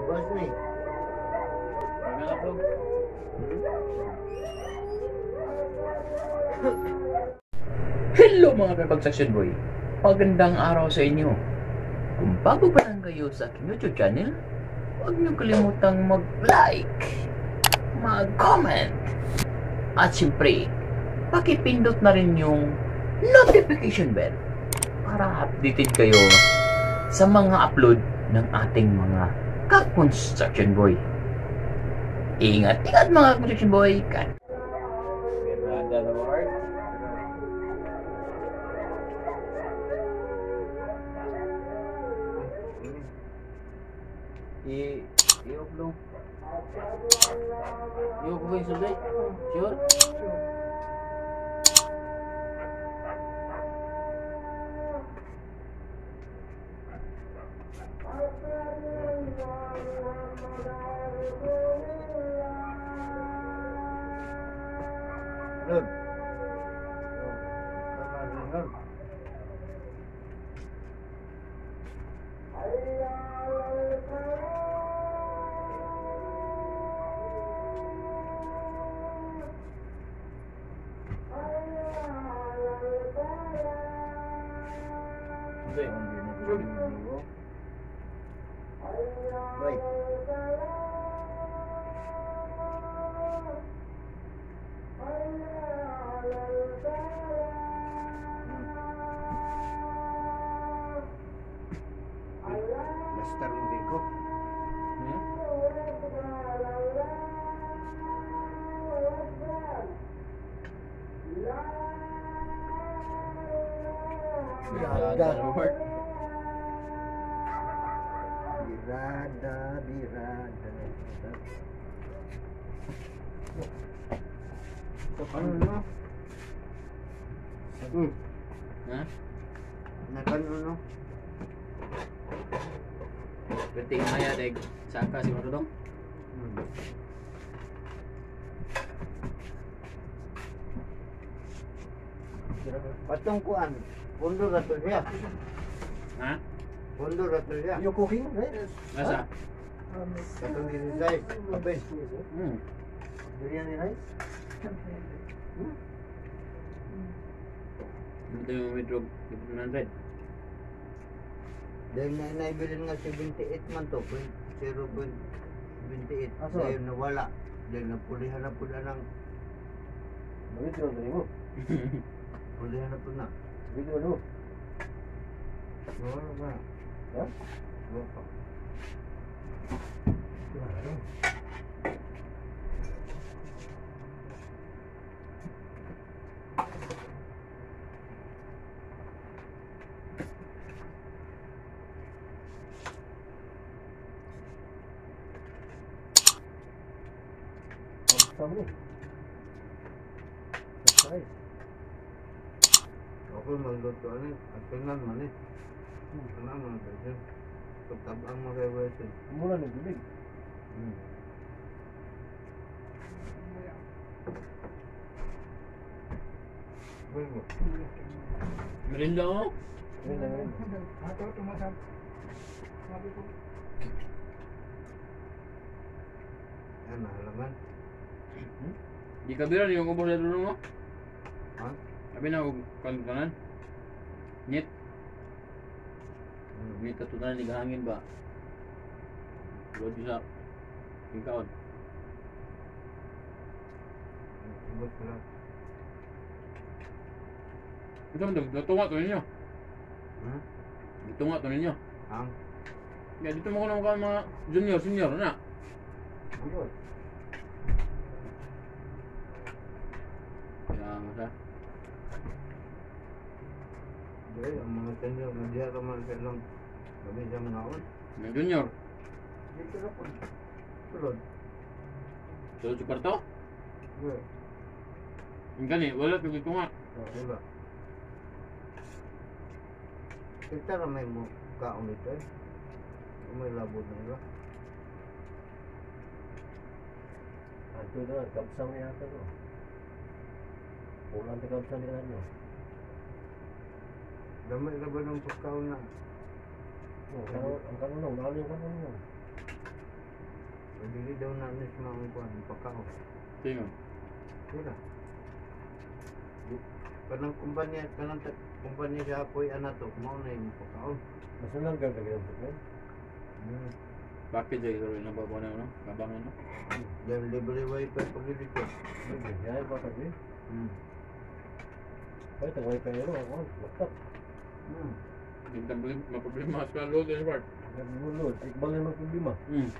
Bos nih. Hello mga kapag-section boy! Magandang araw sa inyo! Kung bago pa lang kayo sa aking YouTube channel, huwag niyo kalimutang mag-like, mag-comment, at siyempre, pakipindot na rin yung notification bell para updated kayo sa mga upload ng ating mga ka-construction boy. Ingat-ingat mga construction boy! Ganda na mo, Art. I-upload. I-upload ko yung sulay. Sure? Lord. Baik. Master mo ko. Birada. Ano no? Ha? Nakano no? Berarti maya deg saka si Marudong. Patong kuan. Pundo rato siya. Ha? Pundo rato siya. You're cooking, right? Masa? Katong ni-design. Abay. Biryani rice? Ito yung midrog 100. Dahil na naibilin nga 78 man to. 0.78. Aso? Dahil nawala. Dahil napulihan na po na ng Bakit yun ang mo? pulihan na po na. Video ano? Nawala ba? Ha? Wala pa. Sama ni. Right. Ako magluto ano. At tingnan man eh. Ano man kasi. Pagtabang mo kayo kasi. Mula ng bibig. Bueno. Merinda mo? Ano halaman? Di kabiran yung ubos na dulong mo? Ha? Sabi na ako kanan? Nyet? Nyet katunan di hangin ba? Luwad sa tingkaon. Ubos ko lang. Ito mo, natunga to ninyo. Ha? Natunga to ninyo. Ang? Kaya dito mo ko naman mga senior na. Good. Kaya masa. Dahil ang mga senior na diya naman kailang gabi siya mga on. Yung junior. Dito na po. Sulod. So, sa kwarto? Wala. Yung gani, wala ito nga. Wala. Kita na may kaon dito eh. May labod na nila. Ito na, kapsang niya ito. Ulan na kapsang niya nyo. Damay na ba ng pagkaon na? Ang kanunong, lalo yung kanunong. Pwede daw na nis mga kuhan, pagkao. Tingnan. Sila. Kanang kumpanya sa apoy anato, mao na yung pagkao. Mas nalanggan ka ganun sa Bakit dahil rin na babaw na, no? Kabangan, no? Yan libre wifi pag dito. Yan pa sabi. Ay, tawag pa yun ako. Laptop. Hindi maproblema sa load and part. Nagmulod. Ikbal na ng problema.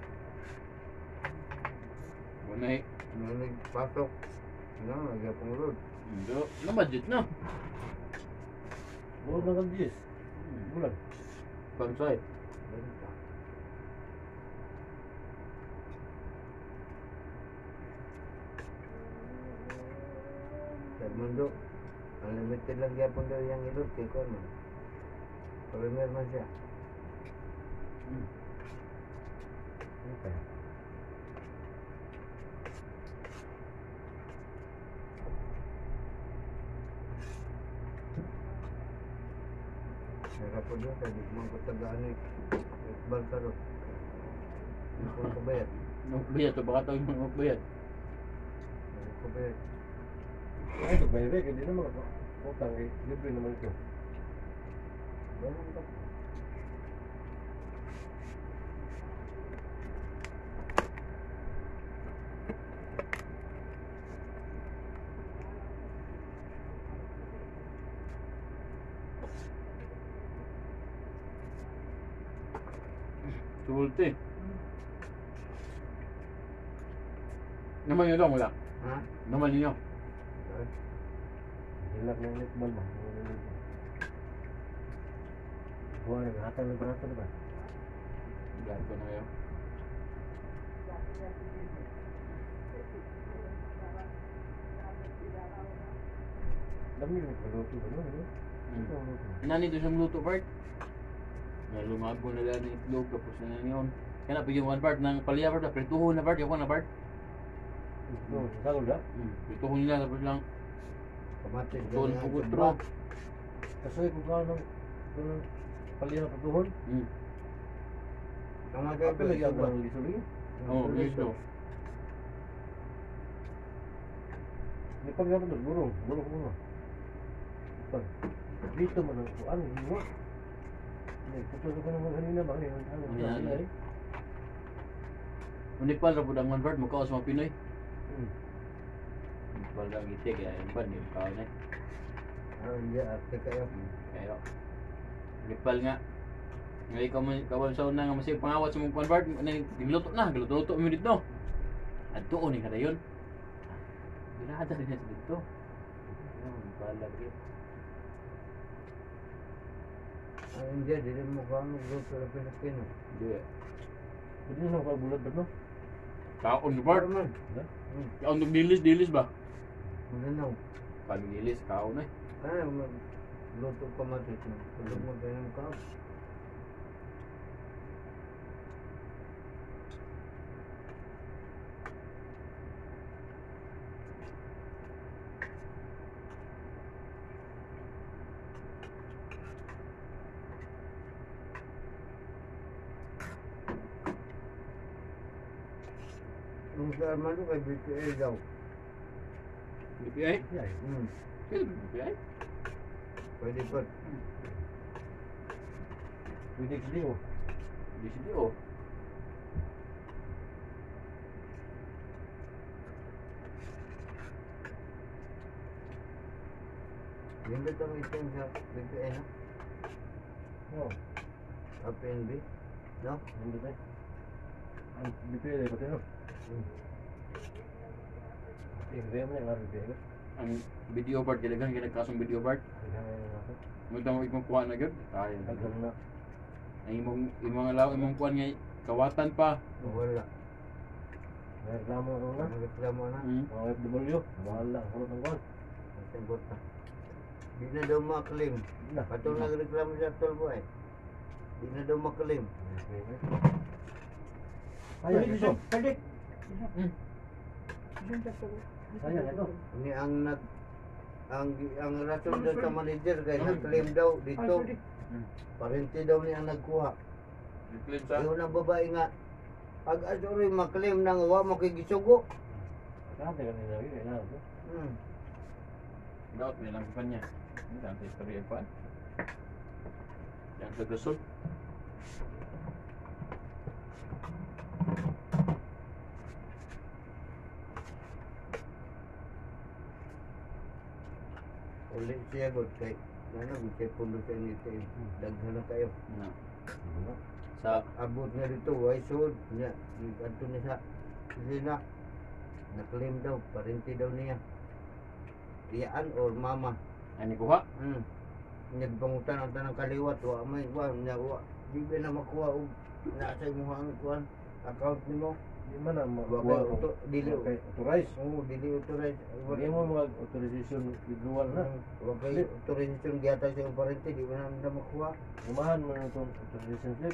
Wala eh. Nagpatok. Ano, nagyapong load. Hindi. Na budget na. Mulod na ng 10. Bulan. Bansay. Sa mundo, unlimited lang yapon daw yung ilod kay Kuan man. Premier man siya. Okay. Sarap po doon, tadi mo ko tagaan eh. Ikbal ka ro. Hindi ko kabayad. Nagbayad to, baka tawag mo magbayad. Hindi ko kabayad. Ay, nagbayad. Hindi naman ako. Utang eh. Libre naman ito. Ganun ba? Sulti. Naman nyo daw mula. Ha? Naman nyo. Hilak na yung ikbal ba? Buwan na. Hatang na barato na ba? Lahat ko na kayo. Dami yung kaluto ba nun? Ito ang luto. Nani doon siyang luto part. Na lumago na lang ng itlog tapos na yun. Kaya na pigyan one part ng palya part. Prituhon na part. Yung na part. Ito, sagol na? Prituhon nila tapos lang. Kamatis. Tuon ganyan, pugot samba. ro. Kasoy kung kano ng palya na patuhon. Tama Kapil kayo lagi ba? ako ng lisuli. Oo, gusto. May pagkakot doon, burong. Burong ko nga. Pag dito man ang kuan, hindi mo. Putos ko naman kanina ba? Yan. Unipal ra pud ang one part mo kaos mga Pinoy. Unipal ra gitik kaya yung ban yung kaon eh. Ah, hindi, arte kayo. Kaya unipal nga. Ngay kawan sa una nga masig pangawat sa mong one part nagluto na, gluto mo dito. Adto ni kada yon. Bilada rin sa dito. Unipal lagi. Ah, hindi, dili mo kang grupo ng Pilipino. Di. Pwede na pagbulat ba no? Kaon ni part. man. Kaon ng dilis ba? Maganaw. Kan dilis kaon eh. Ah, luto kamatis mo. Tulog mo tayo ng kao. Yung sa Armando kay BPA daw. BPI? Yeah. Kaya BPI? Pwede pa. Pwede ka din oh. DCDO. Yung ba itong item sa BPA, no? No. Sa PNB? No? Hindi tayo. Ang bipili pati no? Hindi mo yung bipili. Ang video part, galagang ginagkasong video part. Magdang mo ikong kuha na gud. Ay, Agam na. ang imong alaw imong kuha nga kawatan pa. Wala. May reklamo na una. Ang reklamo na. Mga FW. Mahal lang. Kulot ng kuhan. Ang sagot na. Di na daw maklaim. Na. Patong nagreklamo sa tolbo eh. Di na daw maklaim. Ayan, ito. Kadik. Ayan, ito. Ini ang nag ang rason daw sa manager kay nag-claim daw dito. Parente daw niya ang nagkuha. Reclaim sa Yung ng babae nga Ag-asuri maklaim nang wa mo kay gisugo. Dati kanina lagi kaya na. Dapat nilang pa niya. Hindi ang history pa. Yang sa Luzon. Uli siya gud kay gud kay pundo sa inyo daghan na kayo. No. Diba? Sa Abot nga dito way sud nya adto ni sa sina na-claim daw parente daw niya. Iyaan or mama. ani kuha. Nagpangutan ang tanang kaliwat wa may wa nya wa di ba na makuha og na sa imong ang kuan account nimo. Di man na Wa makuha kay o auto dili kay authorize. dili authorize. Hindi mo mga authorization withdrawal na. Wa kay authorization gyata sa imong parente di ba na makuha. Umahan mo na itong authorization slip.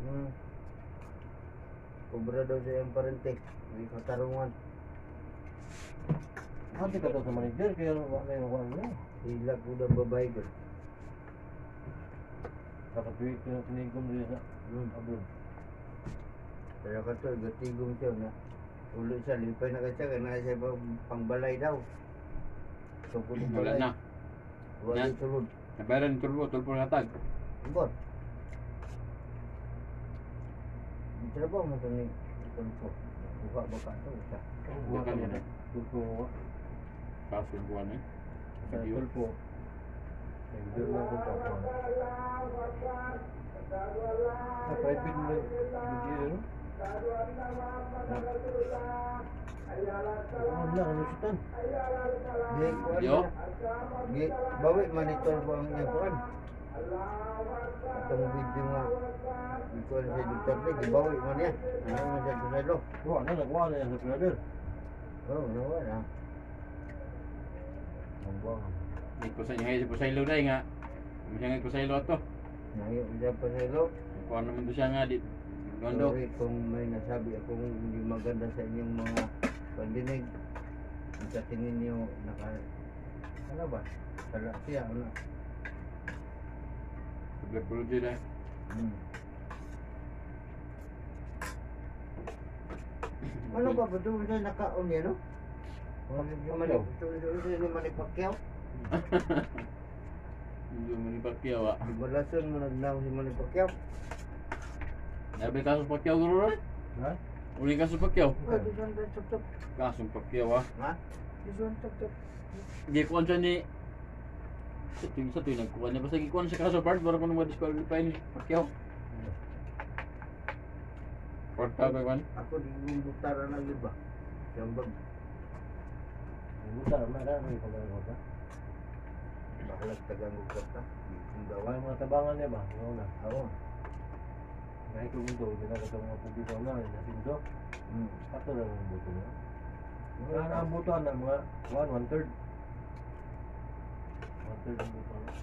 Kubra daw sa iyong parente. May katarungan. Hati ka daw sa manager kaya wala na yung kuhan niya. Hila ko na babae ko. Dapat tinigom din sa abroad. Kaya ka to, gatigong siya na. Ulo siya, lipay na kasi kaya na siya pangbalay daw. So kung Wala na. Wala Yan. sulod. Nabayaran tulpo hatag. Ibon. Ang trabaho mo ito ni Tulpo. Buka baka ito. Isa. Buha ka Bukan mo. yan. Tulpo mo. Kaso yung kuha na. Sa tulpo. Nag-deal na ko pa. Sa private mo rin. Bigyan no? Ano na, ano sitan? Di, kuwan Yo. na. Di, bawi monitor po ang iyang kuwan. Itong video nga. Ikaw na sa Duterte, gibawi man yan. Ano man siya sa silo. Buha na, nagkuha na yan sa brother. Oo, nawa na. Ang buwang. Di ko sa inyo si Pusaylo na nga. Masya nga Pusaylo to. Ngayon siya pa silo. Kuha naman to siya nga di. Gondo. Sorry kung may nasabi akong hindi maganda sa inyong mga pandinig. Sa tingin niyo ano ba? Sala siya, ano? Apology na. Ano ba ba doon siya nakaon niya, no? Pacquiao. Doon siya Manny Pacquiao. Hindi mo ni Pacquiao ah. Di ba lason mo nagnaw si Manny Pacquiao? Nabi kaso Pacquiao guro rin. Ha? Uli kaso Pacquiao. Ah, di siya chop-chop. Kaso Pacquiao ah. Ha? Di siya chop-chop. Di kuha siya ni. Sa tuwing nagkuha niya. Basta gikuha siya kaso part. Baru ko nung ma-disqualify ni Pacquiao. Porta ko kan. Ako di butara na yun ba? Siyambag. Buta na na, may pagkakaroon ka. Bakalag tagang kota. May mga tabangan niya ba? Oo na. Oo. Kahit kung ito, ginagawa mga publiko na, nasindo. Ato na ang buto niya. Kaya ang buto na mga 1/3. 1/3 ang buto na.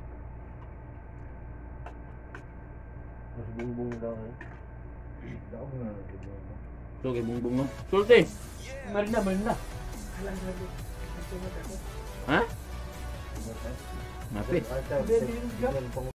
Mas bungbong daw eh. Daog na nagiging. So kay bungbong no. Sulti. Marina. Ha? Diba, tayo? Napit. Ata,